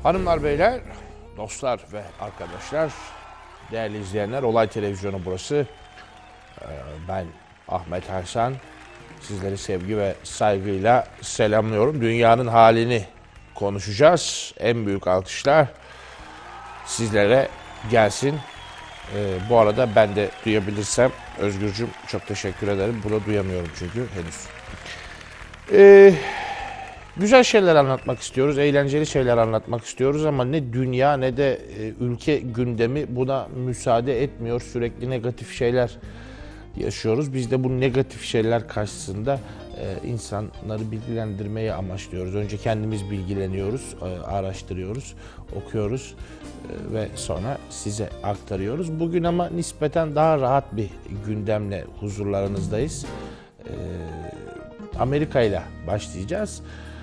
Hanımlar, beyler, dostlar ve arkadaşlar, değerli izleyenler, Olay Televizyonu burası. Ben Ahmet Ersan. Sizleri sevgi ve saygıyla selamlıyorum. Dünyanın halini konuşacağız. En büyük alkışlar sizlere gelsin. Bu arada ben de duyabilirsem, Özgürcüm çok teşekkür ederim. Bunu duyamıyorum çünkü henüz. Güzel şeyler anlatmak istiyoruz, eğlenceli şeyler anlatmak istiyoruz ama ne dünya ne de ülke gündemi buna müsaade etmiyor. Sürekli negatif şeyler yaşıyoruz. Biz de bu negatif şeyler karşısında insanları bilgilendirmeyi amaçlıyoruz. Önce kendimiz bilgileniyoruz, araştırıyoruz, okuyoruz ve sonra size aktarıyoruz. Bugün ama nispeten daha rahat bir gündemle huzurlarınızdayız. Amerika ile başlayacağız.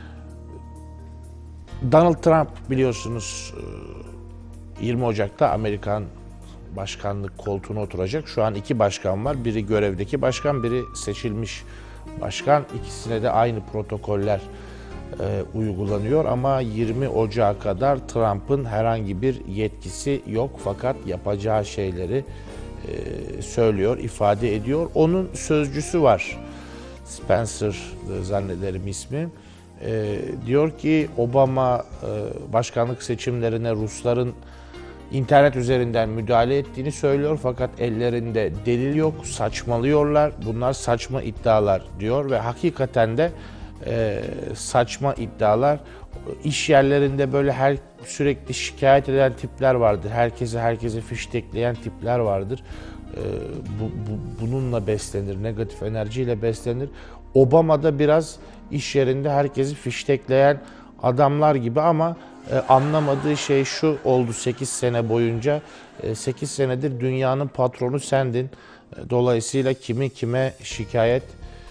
Donald Trump biliyorsunuz 20 Ocak'ta Amerikan başkanlık koltuğuna oturacak. Şu an iki başkan var. Biri görevdeki başkan, biri seçilmiş başkan. İkisine de aynı protokoller uygulanıyor ama 20 Ocak'a kadar Trump'ın herhangi bir yetkisi yok. Fakat yapacağı şeyleri söylüyor, ifade ediyor. Onun sözcüsü var. Spencer zannederim ismi. Diyor ki Obama başkanlık seçimlerine Rusların internet üzerinden müdahale ettiğini söylüyor fakat ellerinde delil yok, saçmalıyorlar, bunlar saçma iddialar diyor ve hakikaten de saçma iddialar. İş yerlerinde böyle sürekli şikayet eden tipler vardır, herkese fiştekleyen tipler vardır. Bununla beslenir, negatif enerjiyle beslenir. Obama da biraz iş yerinde herkesi fiştekleyen adamlar gibi ama anlamadığı şey şu oldu 8 sene boyunca. 8 senedir dünyanın patronu sendin. Dolayısıyla kimi kime şikayet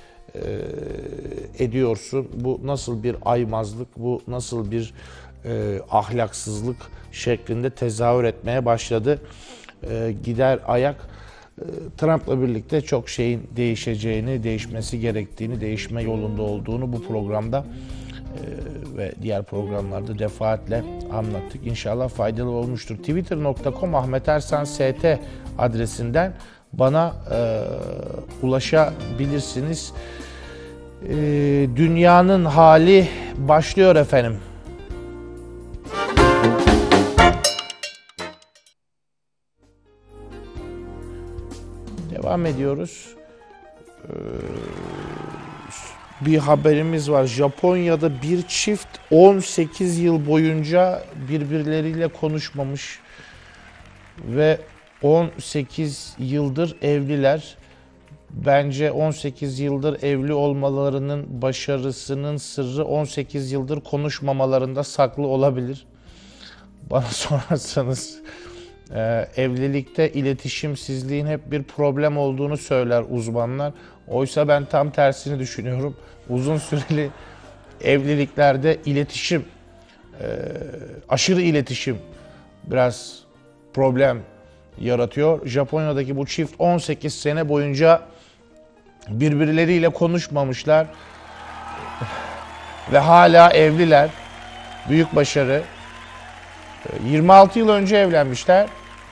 ediyorsun? Bu nasıl bir aymazlık, bu nasıl bir ahlaksızlık şeklinde tezahür etmeye başladı. Gider ayak. Trump'la birlikte çok şeyin değişeceğini, değişmesi gerektiğini, değişme yolunda olduğunu bu programda ve diğer programlarda defaatle anlattık. İnşallah faydalı olmuştur. Twitter.com Ahmet Ersan ST adresinden bana ulaşabilirsiniz. Dünyanın hali başlıyor efendim. Devam ediyoruz. Bir haberimiz var. Japonya'da bir çift 18 yıl boyunca birbirleriyle konuşmamış ve 18 yıldır evliler. Bence 18 yıldır evli olmalarının başarısının sırrı 18 yıldır konuşmamalarında saklı olabilir. Bana sorarsanız evlilikte iletişimsizliğin hep bir problem olduğunu söyler uzmanlar. Oysa ben tam tersini düşünüyorum. Uzun süreli evliliklerde iletişim, aşırı iletişim biraz problem yaratıyor. Japonya'daki bu çift 18 sene boyunca birbirleriyle konuşmamışlar ve hala evliler. Büyük başarı. 26 yıl önce evlenmişler.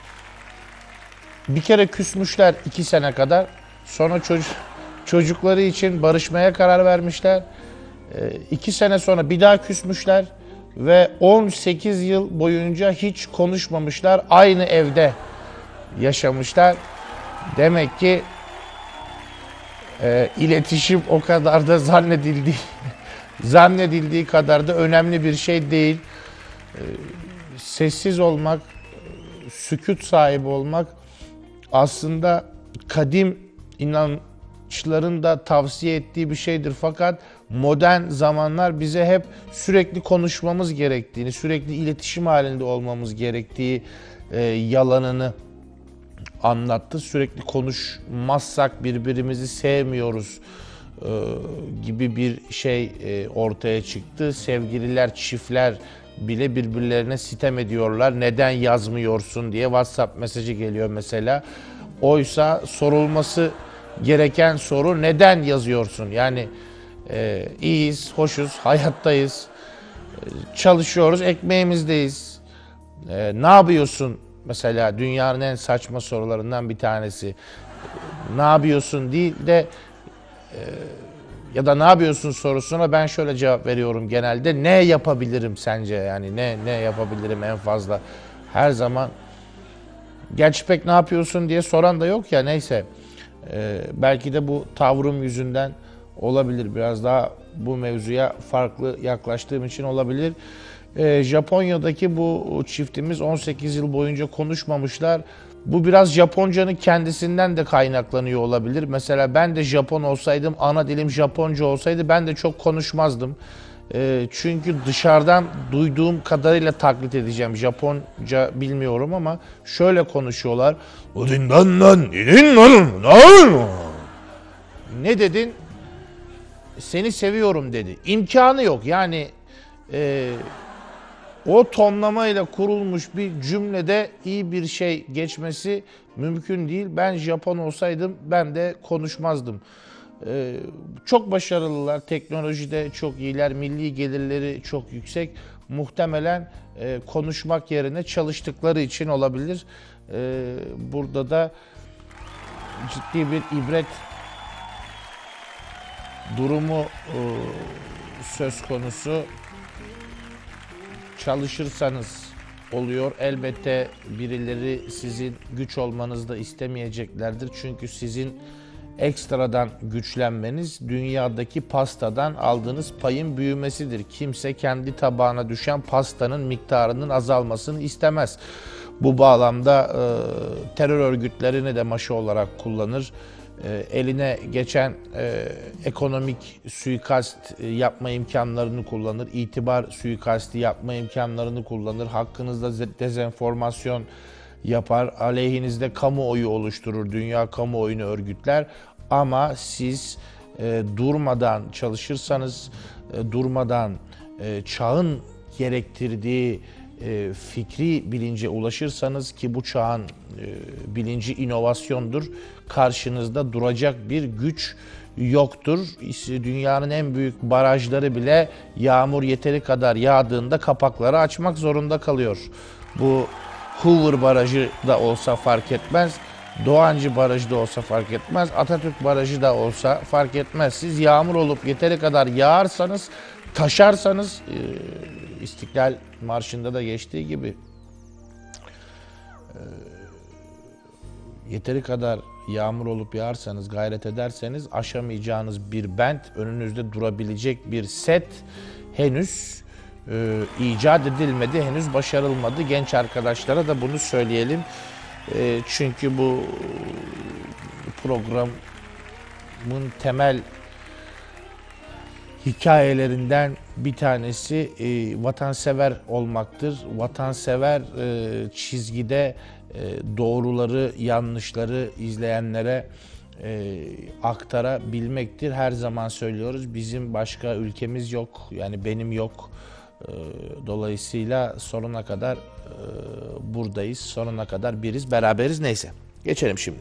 Bir kere küsmüşler 2 sene kadar. Sonra çocukları için barışmaya karar vermişler. 2 sene sonra bir daha küsmüşler. Ve 18 yıl boyunca hiç konuşmamışlar. Aynı evde yaşamışlar. Demek ki iletişim o kadar da zannedildiği kadar da önemli bir şey değil. Sessiz olmak, sükût sahibi olmak aslında kadim inançların da tavsiye ettiği bir şeydir. Fakat modern zamanlar bize hep sürekli konuşmamız gerektiğini, sürekli iletişim halinde olmamız gerektiği yalanını anlattı. Sürekli konuşmazsak birbirimizi sevmiyoruz gibi bir şey ortaya çıktı. Sevgililer, çiftler bile birbirlerine sitem ediyorlar. Neden yazmıyorsun diye WhatsApp mesajı geliyor mesela. Oysa sorulması gereken soru neden yazıyorsun? Yani iyiyiz, hoşuz, hayattayız. Çalışıyoruz, ekmeğimizdeyiz. Ne yapıyorsun? Mesela dünyanın en saçma sorularından bir tanesi. Ne yapıyorsun değil de ya da ne yapıyorsun sorusuna ben şöyle cevap veriyorum genelde. Ne yapabilirim sence? Yani ne yapabilirim en fazla? Her zaman gerçi pek ne yapıyorsun diye soran da yok ya, neyse. Belki de bu tavrım yüzünden olabilir. Biraz daha bu mevzuya farklı yaklaştığım için olabilir. Japonya'daki bu çiftimiz 18 yıl boyunca konuşmamışlar. Bu biraz Japoncanın kendisinden de kaynaklanıyor olabilir. Mesela ben de Japon olsaydım, ana dilim Japonca olsaydı ben de çok konuşmazdım. Çünkü dışarıdan duyduğum kadarıyla taklit edeceğim. Japonca bilmiyorum ama şöyle konuşuyorlar. Ne dedin? Seni seviyorum dedi. İmkanı yok. Yani o tonlamayla kurulmuş bir cümlede iyi bir şey geçmesi mümkün değil. Ben Japon olsaydım ben de konuşmazdım. Çok başarılılar, teknolojide çok iyiler, milli gelirleri çok yüksek. Muhtemelen konuşmak yerine çalıştıkları için olabilir. Burada da ciddi bir ibret durumu söz konusu. Çalışırsanız oluyor. Elbette birileri sizin güç olmanızı da istemeyeceklerdir. Çünkü sizin ekstradan güçlenmeniz dünyadaki pastadan aldığınız payın büyümesidir. Kimse kendi tabağına düşen pastanın miktarının azalmasını istemez. Bu bağlamda terör örgütlerini de maşa olarak kullanır. Eline geçen ekonomik suikast yapma imkanlarını kullanır, itibar suikasti yapma imkanlarını kullanır, hakkınızda dezenformasyon yapar, aleyhinizde kamuoyu oluşturur, dünya kamuoyunu örgütler. Ama siz durmadan çalışırsanız, durmadan çağın gerektirdiği fikri bilince ulaşırsanız, ki bu çağın bilinci inovasyondur, karşınızda duracak bir güç yoktur. Dünyanın en büyük barajları bile yağmur yeteri kadar yağdığında kapakları açmak zorunda kalıyor. Bu Hoover Barajı da olsa fark etmez, Doğancı Barajı da olsa fark etmez, Atatürk Barajı da olsa fark etmez. Siz yağmur olup yeteri kadar yağarsanız, taşarsanız, İstiklal Marşı'nda da geçtiği gibi yeteri kadar yağmur olup yağarsanız, gayret ederseniz aşamayacağınız bir bent, önünüzde durabilecek bir set henüz icat edilmedi, henüz başarılmadı. Genç arkadaşlara da bunu söyleyelim. Çünkü bu programın temel hikayelerinden bir tanesi vatansever olmaktır. Vatansever çizgide doğruları, yanlışları izleyenlere aktarabilmektir. Her zaman söylüyoruz, bizim başka ülkemiz yok. Yani benim yok. Dolayısıyla sonuna kadar buradayız. Sonuna kadar biriz, beraberiz. Neyse. Geçelim şimdi.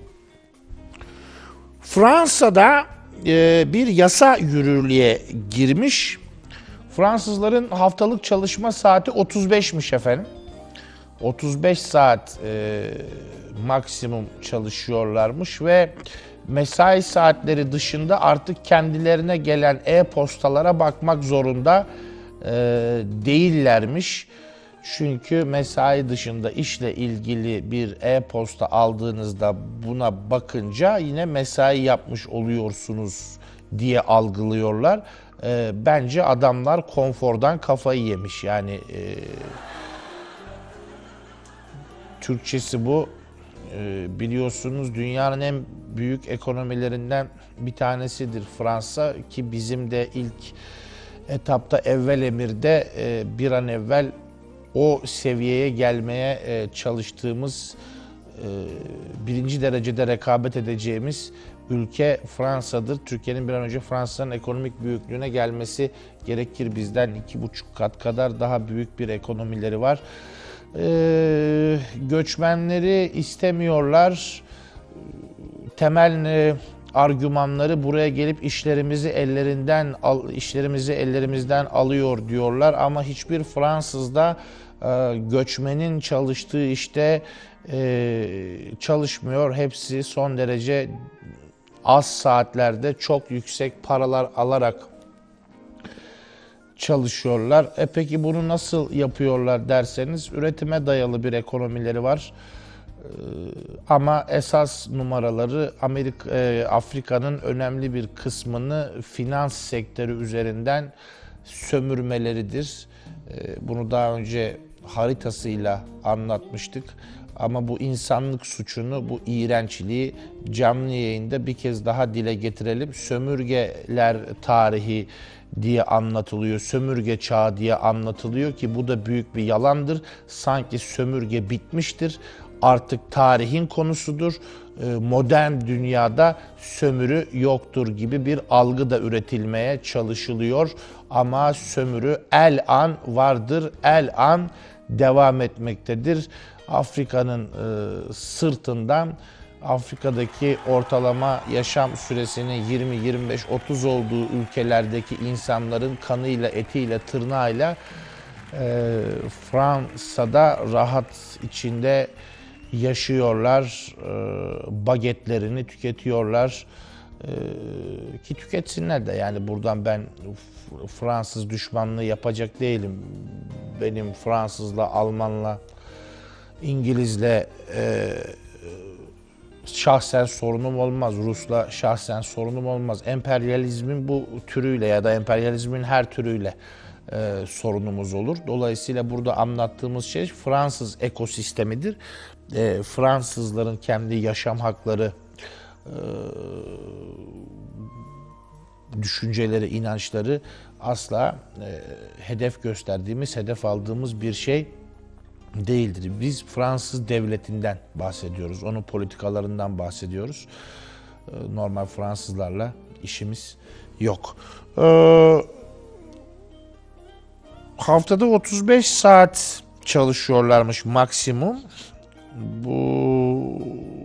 Fransa'da bir yasa yürürlüğe girmiş. Fransızların haftalık çalışma saati 35'miş efendim. 35 saat maksimum çalışıyorlarmış ve mesai saatleri dışında artık kendilerine gelen e-postalara bakmak zorunda değillermiş. Çünkü mesai dışında işle ilgili bir e-posta aldığınızda buna bakınca yine mesai yapmış oluyorsunuz diye algılıyorlar. Bence adamlar konfordan kafayı yemiş. Yani Türkçesi bu. Biliyorsunuz dünyanın en büyük ekonomilerinden bir tanesidir Fransa, ki bizim de ilk etapta evvel emirde bir an evvel o seviyeye gelmeye çalıştığımız, birinci derecede rekabet edeceğimiz ülke Fransa'dır. Türkiye'nin bir an önce Fransa'nın ekonomik büyüklüğüne gelmesi gerekir. Bizden 2,5 kat kadar daha büyük bir ekonomileri var. Göçmenleri istemiyorlar. Temel argümanları buraya gelip işlerimizi ellerimizden alıyor diyorlar ama hiçbir Fransız da göçmenin çalıştığı işte çalışmıyor. Hepsi son derece az saatlerde çok yüksek paralar alarak çalışıyorlar. Peki bunu nasıl yapıyorlar derseniz, üretime dayalı bir ekonomileri var. Ama esas numaraları Afrika'nın önemli bir kısmını finans sektörü üzerinden sömürmeleridir. Bunu daha önce haritasıyla anlatmıştık. Ama bu insanlık suçunu, bu iğrençliği canlı yayında bir kez daha dile getirelim. Sömürgeler tarihi diye anlatılıyor, sömürge çağı diye anlatılıyor ki bu da büyük bir yalandır. Sanki sömürge bitmiştir, artık tarihin konusudur. Modern dünyada sömürü yoktur gibi bir algı da üretilmeye çalışılıyor. Ama sömürü el an vardır, el an devam etmektedir. Afrika'nın sırtından, Afrika'daki ortalama yaşam süresinin 20-25-30 olduğu ülkelerdeki insanların kanıyla, etiyle, tırnağıyla Fransa'da rahat içinde yaşıyorlar, bagetlerini tüketiyorlar. Ki tüketsinler de, yani buradan ben Fransız düşmanlığı yapacak değilim. Benim Fransızla, Almanla, İngilizle şahsen sorunum olmaz. Rus'la şahsen sorunum olmaz. Emperyalizmin bu türüyle ya da emperyalizmin her türüyle sorunumuz olur. Dolayısıyla burada anlattığımız şey Fransız ekosistemidir. Fransızların kendi yaşam hakları, düşünceleri, inançları asla hedef gösterdiğimiz, hedef aldığımız bir şey değildir. Biz Fransız devletinden bahsediyoruz. Onun politikalarından bahsediyoruz. Normal Fransızlarla işimiz yok. Haftada 35 saat çalışıyorlarmış maksimum. Bu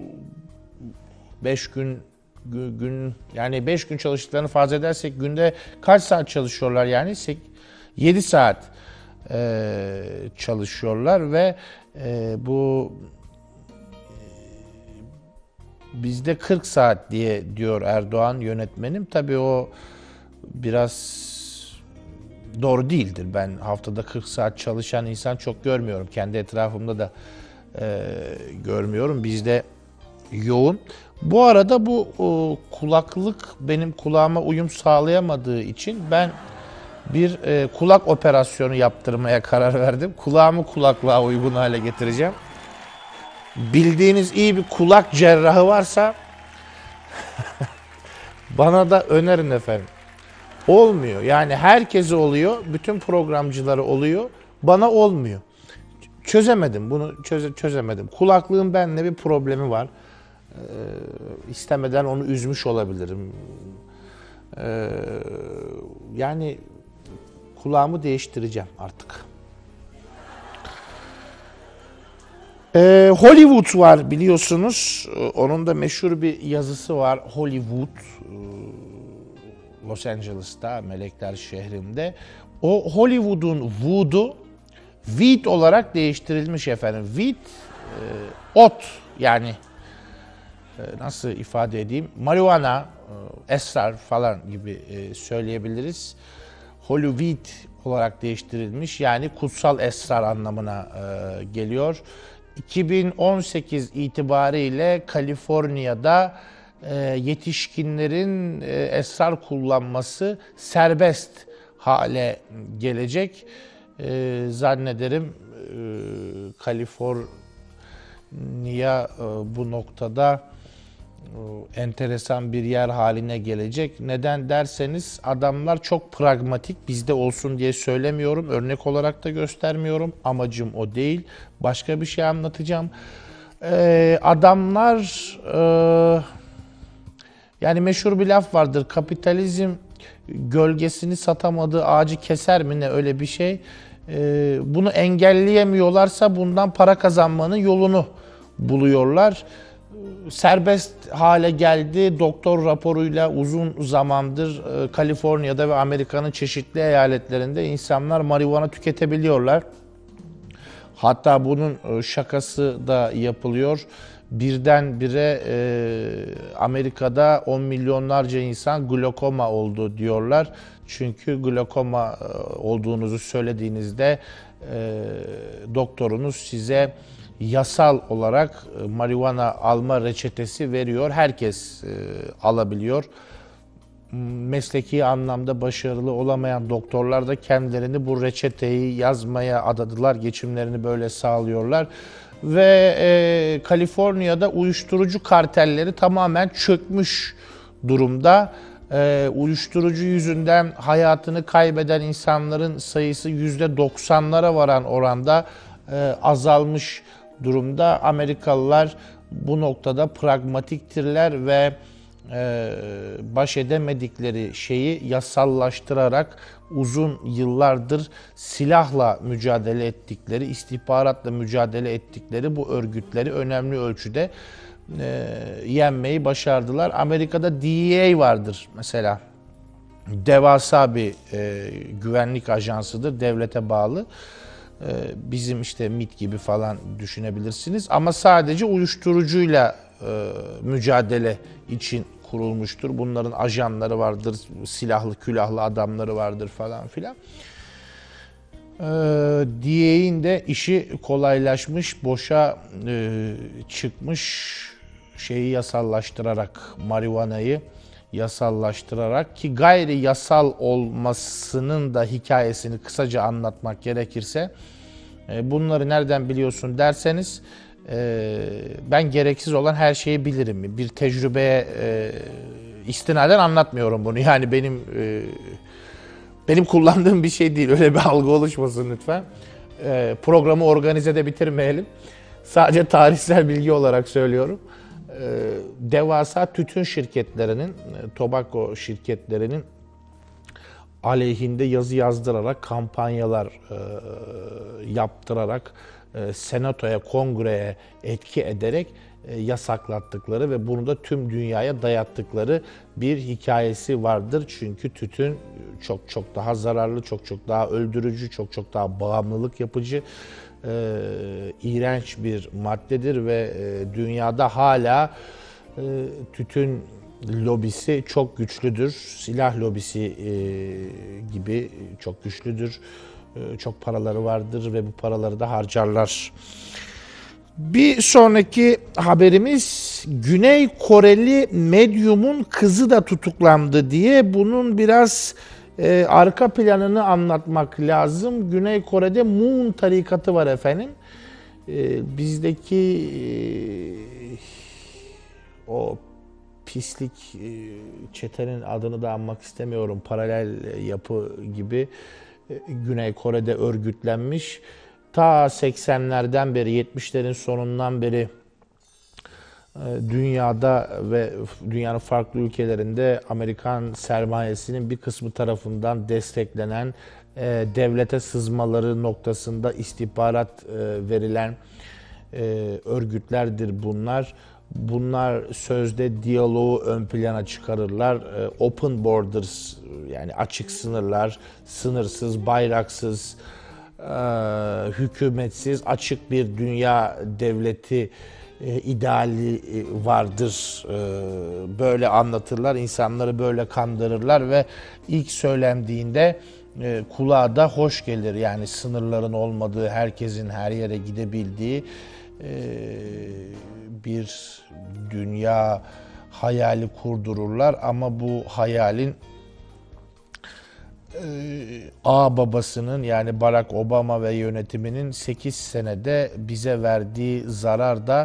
5 gün yani 5 gün çalıştıklarını farz edersek günde kaç saat çalışıyorlar yani? 7 saat çalışıyorlar ve bu bizde 40 saat diye diyor Erdoğan yönetmenim. Tabii o biraz doğru değildir. Ben haftada 40 saat çalışan insan çok görmüyorum. Kendi etrafımda da görmüyorum. Bizde yoğun. Bu arada bu kulaklık benim kulağıma uyum sağlayamadığı için ben bir kulak operasyonu yaptırmaya karar verdim. Kulağımı kulaklığa uygun hale getireceğim. Bildiğiniz iyi bir kulak cerrahı varsa bana da önerin efendim. Olmuyor. Yani herkese oluyor. Bütün programcıları oluyor. Bana olmuyor. Çözemedim. Bunu çözemedim. Kulaklığın benimle bir problemi var. İstemeden onu üzmüş olabilirim. Yani kulağımı değiştireceğim artık. Hollywood var biliyorsunuz. Onun da meşhur bir yazısı var. Hollywood, Los Angeles'ta, Melekler şehrinde. O Hollywood'un Wood'u weed olarak değiştirilmiş efendim. Weed, ot yani nasıl ifade edeyim? Marijuana, esrar falan gibi söyleyebiliriz. Hollywood olarak değiştirilmiş, yani kutsal esrar anlamına geliyor. 2018 itibariyle Kaliforniya'da yetişkinlerin esrar kullanması serbest hale gelecek. Zannederim Kaliforniya bu noktada enteresan bir yer haline gelecek. Neden derseniz adamlar çok pragmatik. Bizde olsun diye söylemiyorum. Örnek olarak da göstermiyorum. Amacım o değil. Başka bir şey anlatacağım. Adamlar yani meşhur bir laf vardır. Kapitalizm gölgesini satamadığı ağacı keser mi ne, öyle bir şey. Bunu engelleyemiyorlarsa bundan para kazanmanın yolunu buluyorlar. serbest hale geldi. Doktor raporuyla uzun zamandır Kaliforniya'da ve Amerika'nın çeşitli eyaletlerinde insanlar marihuana tüketebiliyorlar. Hatta bunun şakası da yapılıyor. Birdenbire Amerika'da 10 milyonlarca insan glokoma oldu diyorlar. Çünkü glokoma olduğunuzu söylediğinizde doktorunuz size yasal olarak marihuana alma reçetesi veriyor. Herkes alabiliyor. Mesleki anlamda başarılı olamayan doktorlar da kendilerini bu reçeteyi yazmaya adadılar. Geçimlerini böyle sağlıyorlar. Ve Kaliforniya'da uyuşturucu kartelleri tamamen çökmüş durumda. Uyuşturucu yüzünden hayatını kaybeden insanların sayısı %90'lara varan oranda azalmış durumda. Amerikalılar bu noktada pragmatiktirler ve baş edemedikleri şeyi yasallaştırarak uzun yıllardır silahla mücadele ettikleri, istihbaratla mücadele ettikleri bu örgütleri önemli ölçüde yenmeyi başardılar. Amerika'da DEA vardır mesela. Devasa bir güvenlik ajansıdır, devlete bağlı. Bizim işte MİT gibi falan düşünebilirsiniz. Ama sadece uyuşturucuyla mücadele için kurulmuştur. Bunların ajanları vardır, silahlı külahlı adamları vardır falan filan. DEA'in de işi kolaylaşmış, boşa çıkmış, şeyi yasallaştırarak, marihuanayı yasallaştırarak, ki gayri yasal olmasının da hikayesini kısaca anlatmak gerekirse, bunları nereden biliyorsun derseniz, ben gereksiz olan her şeyi bilirim. Bir tecrübeye istinaden anlatmıyorum bunu. Yani benim kullandığım bir şey değil. Öyle bir algı oluşmasın lütfen. Programı organizede bitirmeyelim. Sadece tarihsel bilgi olarak söylüyorum. Devasa tütün şirketlerinin, tobacco şirketlerinin aleyhinde yazı yazdırarak, kampanyalar yaptırarak, senatoya, kongreye etki ederek yasaklattıkları ve bunu da tüm dünyaya dayattıkları bir hikayesi vardır. Çünkü tütün çok çok daha zararlı, çok çok daha öldürücü, çok çok daha bağımlılık yapıcı, iğrenç bir maddedir ve dünyada hala tütün lobisi çok güçlüdür. Silah lobisi gibi çok güçlüdür. Çok paraları vardır ve bu paraları da harcarlar. Bir sonraki haberimiz, Güney Koreli medyumun kızı da tutuklandı diye bunun biraz arka planını anlatmak lazım. Güney Kore'de Moon tarikatı var efendim. Bizdeki o pislik çetenin adını da anmak istemiyorum. Paralel yapı gibi Güney Kore'de örgütlenmiş. Ta 80'lerden beri, 70'lerin sonundan beri dünyada ve dünyanın farklı ülkelerinde Amerikan sermayesinin bir kısmı tarafından desteklenen, devlete sızmaları noktasında istihbarat verilen örgütlerdir bunlar. Bunlar sözde diyaloğu ön plana çıkarırlar. Open borders, yani açık sınırlar, sınırsız, bayraksız, hükümetsiz, açık bir dünya devleti ideali vardır. Böyle anlatırlar, insanları böyle kandırırlar ve ilk söylendiğinde kulağa da hoş gelir. Yani sınırların olmadığı, herkesin her yere gidebildiği bir dünya hayali kurdururlar ama bu hayalin ağababasının, yani Barack Obama ve yönetiminin 8 senede bize verdiği zarar da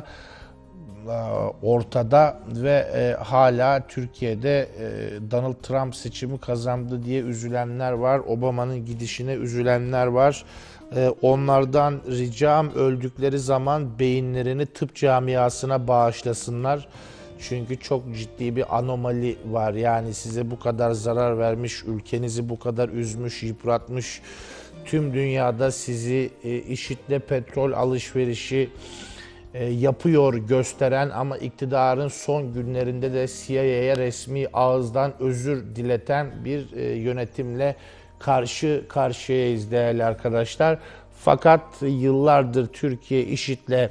ortada ve hala Türkiye'de Donald Trump seçimi kazandı diye üzülenler var. Obama'nın gidişine üzülenler var. Onlardan ricam, öldükleri zaman beyinlerini tıp camiasına bağışlasınlar. Çünkü çok ciddi bir anomali var. Yani size bu kadar zarar vermiş, ülkenizi bu kadar üzmüş, yıpratmış, tüm dünyada sizi IŞİD'le petrol alışverişi yapıyor gösteren ama iktidarın son günlerinde de CIA'ya resmi ağızdan özür dileten bir yönetimle karşı karşıyayız değerli arkadaşlar. Fakat yıllardır Türkiye IŞİD'le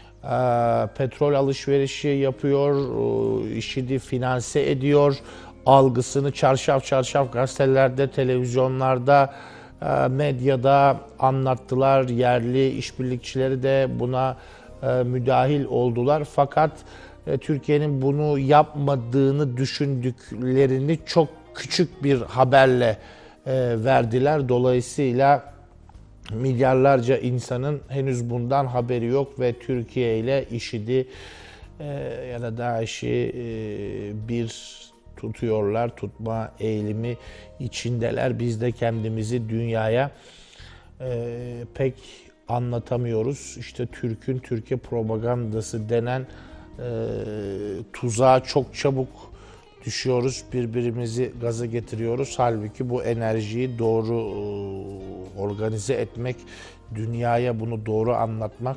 petrol alışverişi yapıyor, IŞİD'i finanse ediyor, algısını çarşaf çarşaf gazetelerde, televizyonlarda, medyada anlattılar. Yerli işbirlikçileri de buna müdahil oldular. Fakat Türkiye'nin bunu yapmadığını düşündüklerini çok küçük bir haberle verdiler. Dolayısıyla milyarlarca insanın henüz bundan haberi yok ve Türkiye ile IŞİD'i ya da DAEŞ'i bir tutuyorlar, tutma eğilimi içindeler. Biz de kendimizi dünyaya pek anlatamıyoruz. İşte Türk'ün Türkiye propagandası denen tuzağa çok çabuk düşüyoruz, birbirimizi gaza getiriyoruz. Halbuki bu enerjiyi doğru organize etmek, dünyaya bunu doğru anlatmak.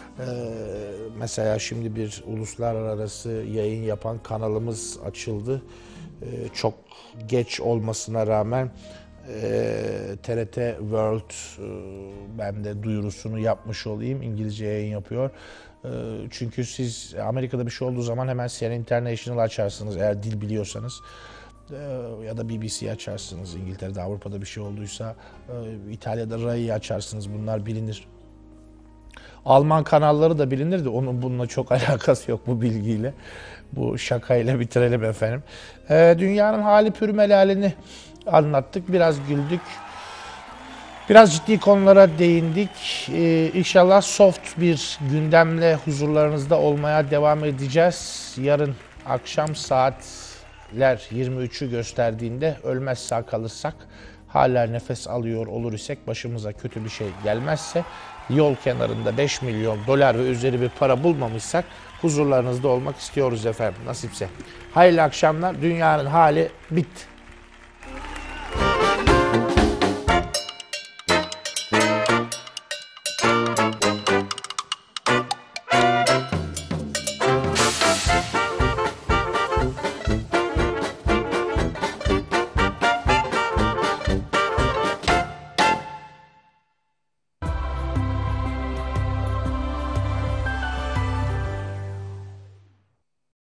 Mesela şimdi bir uluslararası yayın yapan kanalımız açıldı. Çok geç olmasına rağmen TRT World, ben de duyurusunu yapmış olayım, İngilizce yayın yapıyor. Çünkü siz Amerika'da bir şey olduğu zaman hemen CNN International açarsınız eğer dil biliyorsanız. Ya da BBC açarsınız. İngiltere'de, Avrupa'da bir şey olduysa İtalya'da RAI'yi açarsınız. Bunlar bilinir. Alman kanalları da bilinir de onun bununla çok alakası yok bu bilgiyle. Bu şakayla bitirelim efendim. Dünyanın hali pürmelalini anlattık. Biraz güldük. Biraz ciddi konulara değindik. İnşallah soft bir gündemle huzurlarınızda olmaya devam edeceğiz. Yarın akşam saatler 23'ü gösterdiğinde ölmez sağ kalırsak, hala nefes alıyor olur isek, başımıza kötü bir şey gelmezse, yol kenarında 5 milyon dolar ve üzeri bir para bulmamışsak huzurlarınızda olmak istiyoruz efendim nasipse. Hayırlı akşamlar. Dünyanın hali bitti.